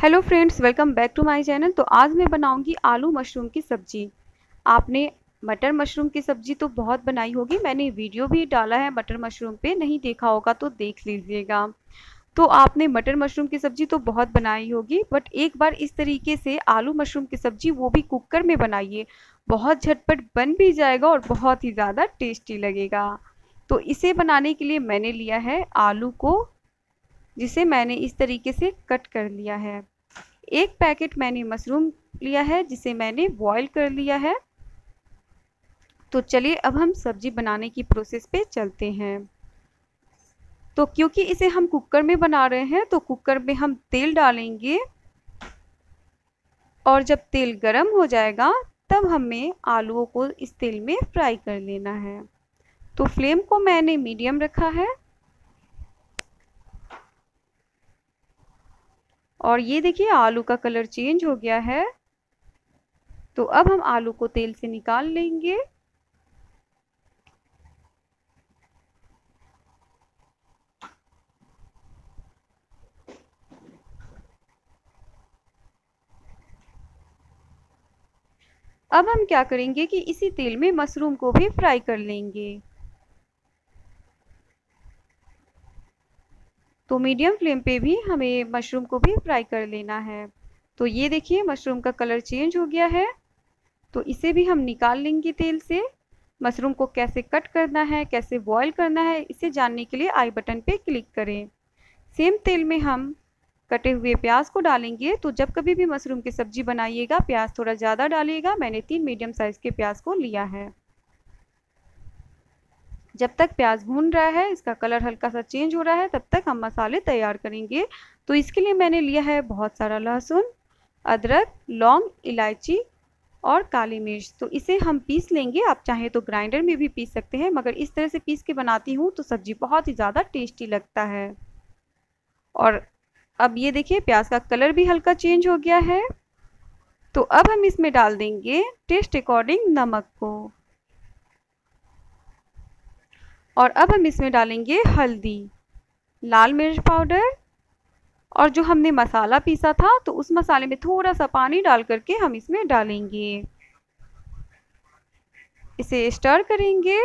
Hello friends, welcome back to my channel. तो आज मैं बनाऊंगी आलू मशरूम की सब्जी। आपने मटर मशरूम की सब्जी तो बहुत बनाई होगी, मैंने वीडियो भी डाला है मटर मशरूम पे, नहीं देखा होगा तो देख लीजिएगा। तो आपने मटर मशरूम की सब्जी तो बहुत बनाई होगी, बट एक बार इस तरीके से आलू मशरूम की सब्जी वो भी कुकर में बनाइए। बहुत झटपट बन भी जाएगा और बहुत ही ज़्यादा टेस्टी लगेगा। तो इसे बनाने के लिए मैंने लिया है आलू को, जिसे मैंने इस तरीके से कट कर लिया है। एक पैकेट मैंने मशरूम लिया है, जिसे मैंने बॉईल कर लिया है। तो चलिए अब हम सब्जी बनाने की प्रोसेस पे चलते हैं। तो क्योंकि इसे हम कुकर में बना रहे हैं तो कुकर में हम तेल डालेंगे, और जब तेल गरम हो जाएगा तब हमें आलूओं को इस तेल में फ्राई कर लेना है। तो फ्लेम को मैंने मीडियम रखा है, और ये देखिए आलू का कलर चेंज हो गया है। तो अब हम आलू को तेल से निकाल लेंगे। अब हम क्या करेंगे कि इसी तेल में मशरूम को भी फ्राई कर लेंगे। तो मीडियम फ्लेम पे भी हमें मशरूम को भी फ्राई कर लेना है। तो ये देखिए मशरूम का कलर चेंज हो गया है, तो इसे भी हम निकाल लेंगे तेल से। मशरूम को कैसे कट करना है, कैसे बॉईल करना है, इसे जानने के लिए आई बटन पे क्लिक करें। सेम तेल में हम कटे हुए प्याज को डालेंगे। तो जब कभी भी मशरूम की सब्जी बनाइएगा प्याज थोड़ा ज़्यादा डालिएगा। मैंने 3 मीडियम साइज़ के प्याज को लिया है। जब तक प्याज भून रहा है, इसका कलर हल्का सा चेंज हो रहा है, तब तक हम मसाले तैयार करेंगे। तो इसके लिए मैंने लिया है बहुत सारा लहसुन, अदरक, लौंग, इलायची और काली मिर्च। तो इसे हम पीस लेंगे। आप चाहें तो ग्राइंडर में भी पीस सकते हैं, मगर इस तरह से पीस के बनाती हूँ तो सब्जी बहुत ही ज़्यादा टेस्टी लगता है। और अब ये देखिए प्याज का कलर भी हल्का चेंज हो गया है। तो अब हम इसमें डाल देंगे टेस्ट अकॉर्डिंग नमक को, और अब हम इसमें डालेंगे हल्दी, लाल मिर्च पाउडर, और जो हमने मसाला पीसा था तो उस मसाले में थोड़ा सा पानी डाल करके हम इसमें डालेंगे। इसे स्टर करेंगे,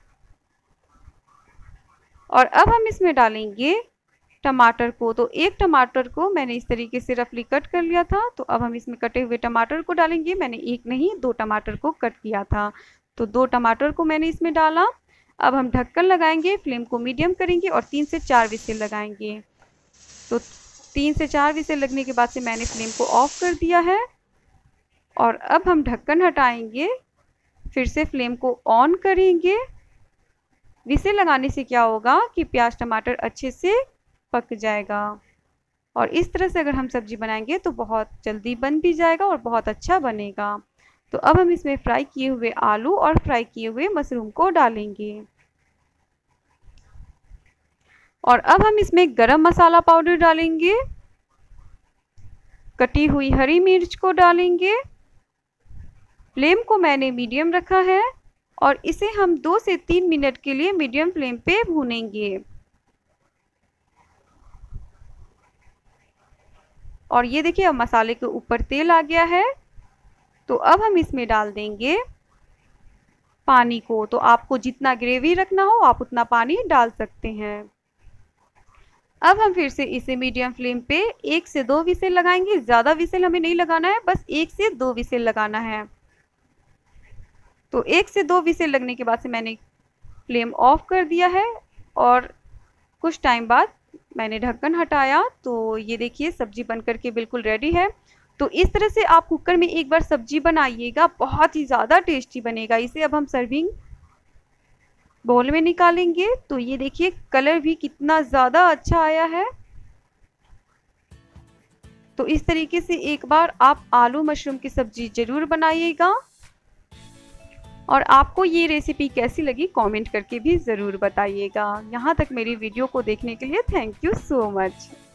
और अब हम इसमें डालेंगे टमाटर को। तो एक टमाटर को मैंने इस तरीके से रफली कट कर लिया था। तो अब हम इसमें कटे हुए टमाटर को डालेंगे। मैंने एक नहीं 2 टमाटर को कट किया था। तो 2 टमाटर को मैंने इसमें डाला। अब हम ढक्कन लगाएंगे, फ्लेम को मीडियम करेंगे और 3 से 4 विसिल लगाएंगे। तो 3 से 4 विसिल लगने के बाद से मैंने फ्लेम को ऑफ कर दिया है, और अब हम ढक्कन हटाएंगे, फिर से फ्लेम को ऑन करेंगे। विसिल लगाने से क्या होगा कि प्याज टमाटर अच्छे से पक जाएगा, और इस तरह से अगर हम सब्जी बनाएंगे तो बहुत जल्दी बन भी जाएगा और बहुत अच्छा बनेगा। तो अब हम इसमें फ्राई किए हुए आलू और फ्राई किए हुए मशरूम को डालेंगे, और अब हम इसमें गरम मसाला पाउडर डालेंगे, कटी हुई हरी मिर्च को डालेंगे। फ्लेम को मैंने मीडियम रखा है, और इसे हम 2 से 3 मिनट के लिए मीडियम फ्लेम पे भूनेंगे। और ये देखिए अब मसाले के ऊपर तेल आ गया है। तो अब हम इसमें डाल देंगे पानी को। तो आपको जितना ग्रेवी रखना हो आप उतना पानी डाल सकते हैं। अब हम फिर से इसे मीडियम फ्लेम पे 1 से 2 विसिल लगाएंगे। ज़्यादा विसिल हमें नहीं लगाना है, बस 1 से 2 विसिल लगाना है। तो 1 से 2 विसिल लगने के बाद से मैंने फ्लेम ऑफ कर दिया है, और कुछ टाइम बाद मैंने ढक्कन हटाया। तो ये देखिए सब्जी बनकर के बिल्कुल रेडी है। तो इस तरह से आप कुकर में एक बार सब्जी बनाइएगा, बहुत ही ज़्यादा टेस्टी बनेगा। इसे अब हम सर्विंग बाउल में निकालेंगे। तो ये देखिए कलर भी कितना ज़्यादा अच्छा आया है। तो इस तरीके से एक बार आप आलू मशरूम की सब्जी ज़रूर बनाइएगा, और आपको ये रेसिपी कैसी लगी कमेंट करके भी ज़रूर बताइएगा। यहाँ तक मेरी वीडियो को देखने के लिए थैंक यू सो मच।